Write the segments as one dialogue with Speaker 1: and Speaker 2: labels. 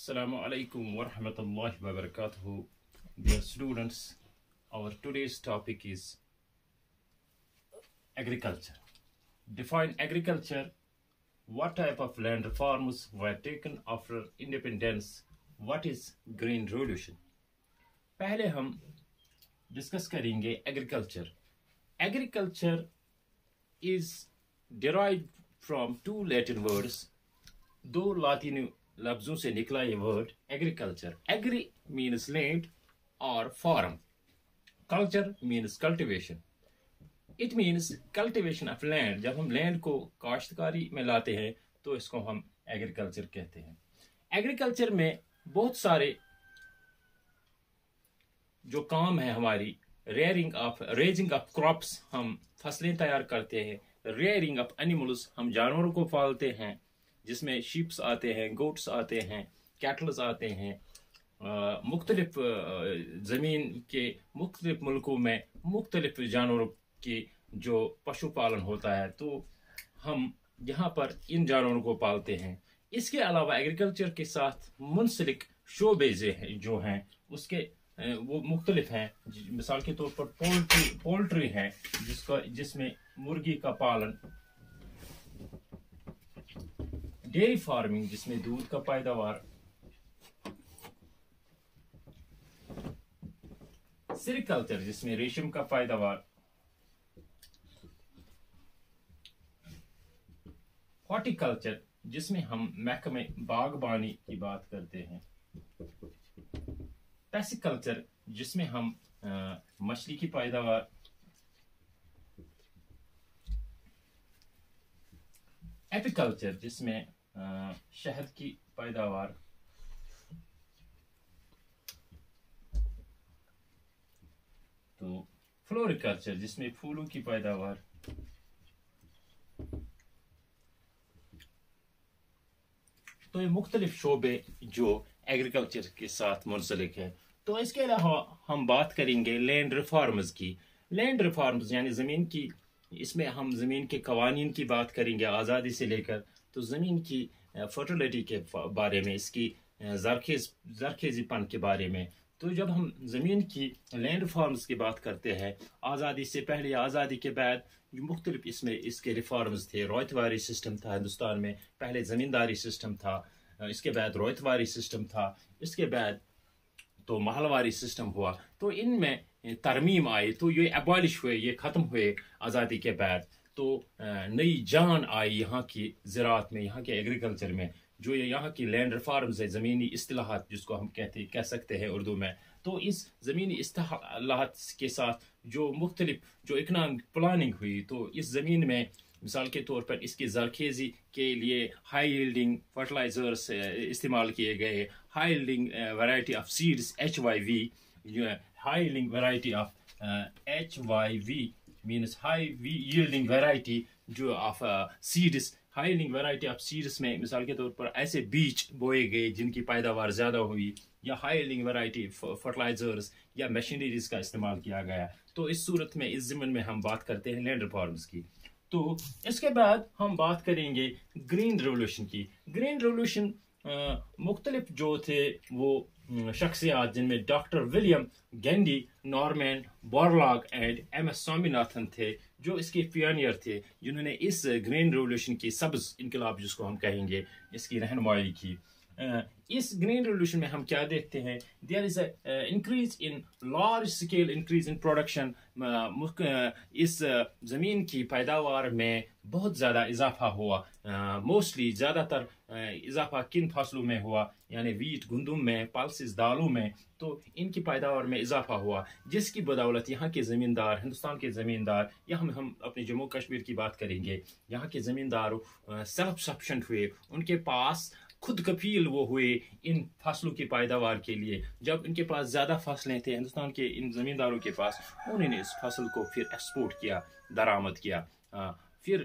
Speaker 1: Assalamu alaikum wa rahmatullahi wa barakatuhu. Dear students, our today's topic is agriculture. Define agriculture. What type of land reforms were taken after independence? What is green revolution? पहले हम discuss करेंगे agriculture. Agriculture is derived from two Latin words. दो लातिनी लफ्जों से निकला ये word agriculture. Agri means land और farm. Culture means cultivation. It means cultivation of land. जब हम लैंड को काश्तकारी में लाते हैं तो इसको हम एग्रीकल्चर कहते हैं. एग्रीकल्चर में बहुत सारे जो काम है हमारी, रेजिंग ऑफ क्रॉप्स, हम फसलें तैयार करते हैं. रेयरिंग ऑफ एनिमल्स, हम जानवरों को पालते हैं, जिसमें शीप्स आते हैं, गोट्स आते हैं, कैटल्स आते हैं. मुख्तलिफ ज़मीन के मुख्तलिफ मुल्कों में मुख्तलिफ जानवरों की जो पशुपालन होता है, तो हम यहाँ पर इन जानवरों को पालते हैं. इसके अलावा एग्रीकल्चर के साथ मुंसलिक शोबे जो हैं उसके वो मुख्तलिफ हैं. मिसाल के तौर पर पोल्ट्री है जिसमें मुर्गी का पालन, डेयरी फार्मिंग जिसमें दूध का पैदावार, सेरिकल्चर जिसमें रेशम का पैदावार, हॉर्टिकल्चर जिसमें हम महकमे बागबानी की बात करते हैं, पैसिकल्चर जिसमें हम मछली की पैदावार, एपिकल्चर जिसमें शहद की पैदावार, तो फ्लोरिकल्चर जिसमें फूलों की पैदावार, तो ये मुख्तलिफ शोबे जो एग्रीकल्चर के साथ मुंसलिक है. तो इसके अलावा हम बात करेंगे लैंड रिफॉर्म्स की. लैंड रिफॉर्म्स यानी ज़मीन की, इसमें हम ज़मीन के कवानीन की बात करेंगे आज़ादी से लेकर, तो ज़मीन की फर्टिलिटी के बारे में, इसकी जरखेज़ीपन के बारे में. तो जब हम ज़मीन की लैंड रिफॉर्म्स की बात करते हैं, आज़ादी से पहले, आज़ादी के बाद, जो मुख्तलिफ इसमें इसके रिफॉर्म्स थे. रोयतवारी सिस्टम था हिंदुस्तान में, पहले ज़मींदारी सिस्टम था, इसके बाद रोयतवारी सिस्टम था, इसके बाद तो महलवारी सिस्टम हुआ. तो इनमें तरमीम आई, तो ये एबॉलिश हुए, ये ख़त्म हुए आज़ादी के बाद. तो नई जान आई यहाँ की ज़राअत में, यहाँ के एग्रीकल्चर में. जो ये यहाँ की लैंड रिफॉर्म्स है, ज़मीनी इस्तिलाहात जिसको हम कह सकते हैं उर्दू में. तो इस ज़मीनी इस्तिलाहात के साथ जो मुख्तलिफ जो इकनॉमिक प्लानिंग हुई, तो इस ज़मीन में मिसाल के तौर पर इसकी जरखेज़ी के लिए हाई यील्डिंग फर्टिलाइजर्स इस्तेमाल किए गए, high yielding variety of seeds HYV, high yielding variety of HYV means high yielding variety जो of seeds. High yielding variety of seeds में मिसाल के तौर पर ऐसे बीज बोए गए जिनकी पैदावार ज़्यादा हुई, या हाई यील्डिंग वैरायटी फर्टिलाइजर्स या मशीनरीज का इस्तेमाल किया गया. तो इस सूरत में, इस ज़मीन में हम बात करते हैं लैंड रिफॉर्म्स की. तो इसके बाद हम बात करेंगे ग्रीन रेवोल्यूशन की. ग्रीन रेवोल्यूशन मुख्तलिफ जो थे वो शख्सियात, जिनमें doctor William Gandy, Norman Borlaug and MS Swaminathan थे, जो इसके पियोनियर थे, जिन्होंने इस ग्रीन रेवोल्यूशन की, सब्ज इनकलाब जिसको हम कहेंगे, इसकी रहनुमाई की. इस ग्रीन रेवोल्यूशन में हम क्या देखते हैं? There is increase in large scale increase in production. इस ज़मीन की पैदावार में बहुत ज़्यादा इजाफा हुआ. मोस्टली ज़्यादातर इजाफा किन फसलों में हुआ? यानी वीट, गंदम में, पल्सेस, दालों में. तो इनकी पैदावार में इजाफा हुआ, जिसकी बदौलत यहाँ के ज़मींदार, हिंदुस्तान के ज़मींदार, या हम अपने जम्मू कश्मीर की बात करेंगे, यहाँ के ज़मींदार सेल्फ सफिशिएंट हुए. उनके पास खुद कफील वो हुए इन फसलों की पैदावार के लिए. जब इनके पास ज़्यादा फसलें थे हिंदुस्तान के इन ज़मींदारों के पास, उन्होंने इस फसल को फिर एक्सपोर्ट किया, दरामद किया. फिर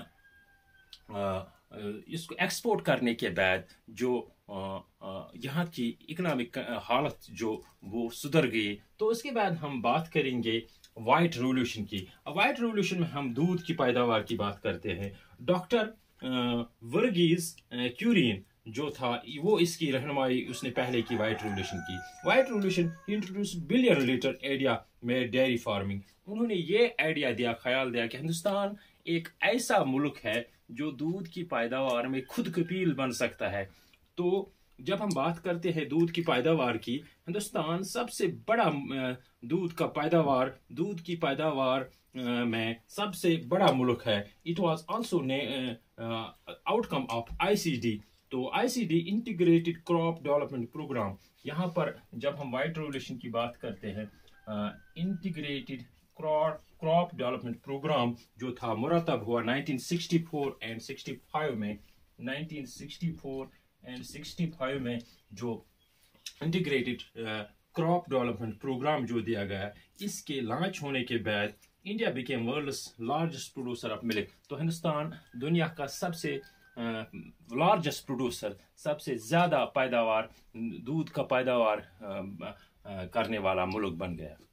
Speaker 1: इसको एक्सपोर्ट करने के बाद जो यहाँ की इकोनॉमिक हालत जो वो सुधर गई. तो उसके बाद हम बात करेंगे वाइट रेवोल्यूशन की. वाइट रेवोल्यूशन में हम दूध की पैदावार की बात करते हैं. डॉक्टर वर्गीज क्यूरिन जो था वो इसकी रहनुमाई उसने पहले की वाइट रेवोल्यूशन की। White revolution introduce billion litre area में डेयरी फार्मिंग। उन्होंने ये आइडिया दिया, ख्याल दिया कि हिंदुस्तान एक ऐसा मुल्क है जो दूध की पैदावार में खुद कफील बन सकता है। तो जब हम बात करते हैं दूध की पैदावार की, हिंदुस्तान सबसे बड़ा दूध की पैदावार में सबसे बड़ा मुल्क है। It was also outcome of ICD. तो ICD integrated crop development programme, यहाँ पर जब हम वाइट रेवोल्यूशन की बात करते हैं, इंटीग्रेटेड क्रॉप डेवलपमेंट प्रोग्राम जो था मुरतब हुआ 1964 एंड 65 में। 1964 एंड 65 में जो इंटीग्रेटेड क्रॉप डेवलपमेंट प्रोग्राम जो दिया गया, इसके लॉन्च होने के बाद India became world's largest producer of milk. तो हिंदुस्तान दुनिया का सबसे लार्जेस्ट प्रोड्यूसर, सबसे ज़्यादा पैदावार दूध का पैदावार करने वाला मुल्क बन गया।